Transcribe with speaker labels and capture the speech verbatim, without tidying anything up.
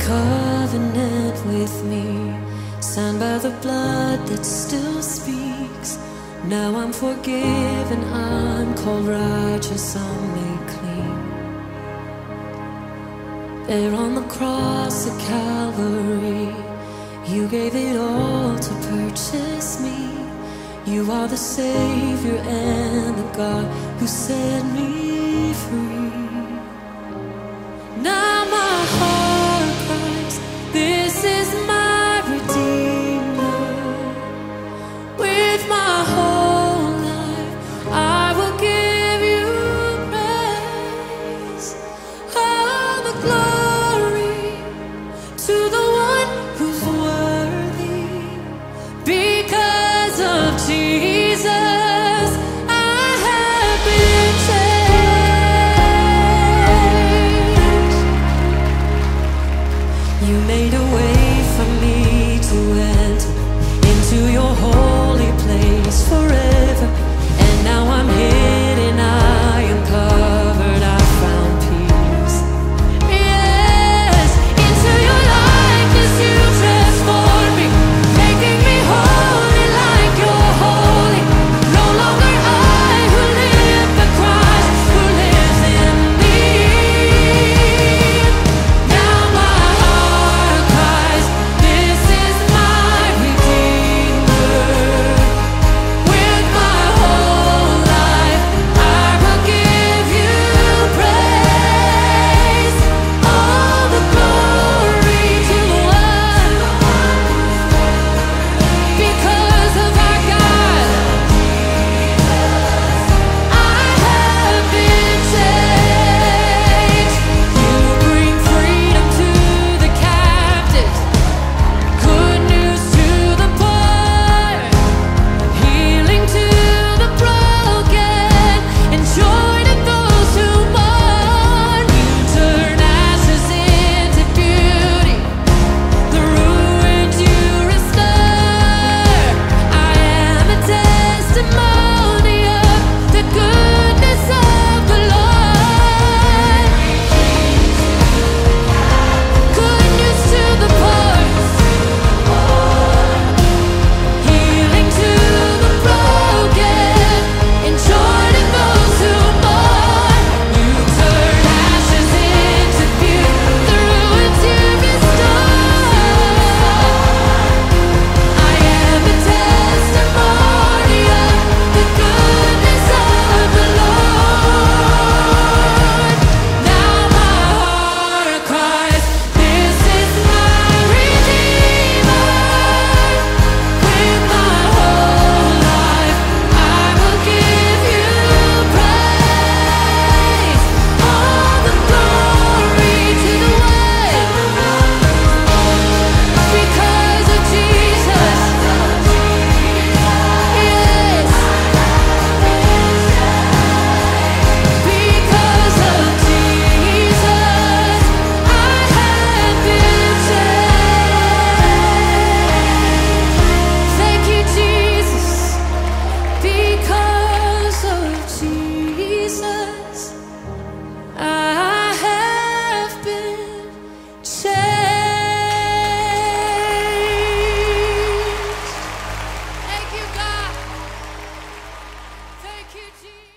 Speaker 1: covenant with me, signed by the blood that still speaks. Now I'm forgiven, I'm called righteous, I'm made clean. There on the cross at Calvary, you gave it all to purchase me. You are the Savior and the God who set me free. Now my heart cries, this is my Redeemer. With my whole life I will give you praise. All the glory to the one who's worthy. Because of Jesus, I have been changed. You made a way for me to enter into your holy place forever. And now I'm hidden, I am covered, I found peace. Yes, into your likeness you transform me, making me holy like you're holy. No longer I who live, but Christ who lives in me. Now my heart cries, this is my Redeemer. With my whole life I will give you praise. All the glory to the one. Because of our God, I have been changed. You bring freedom to the captives, good news to the poor, healing to the broken, and joy to those who mourn. You turn ashes into beauty, the ruined you restore. I am a testimony of the goodness of the Lord. Good news to the poor, healing to the broken, and joy to those who mourn. You turn ashes into beauty, the ruins you restore. I am a testimony of the goodness of the Lord. Now my heart cries, this is my Redeemer. With my whole life I will give you praise. All the glory to the one. Because of Jesus, yes. Because of Jesus, I have been changed. Thank you, Jesus. Because of Jesus, I have been changed. Thank you, God. Thank you, Jesus.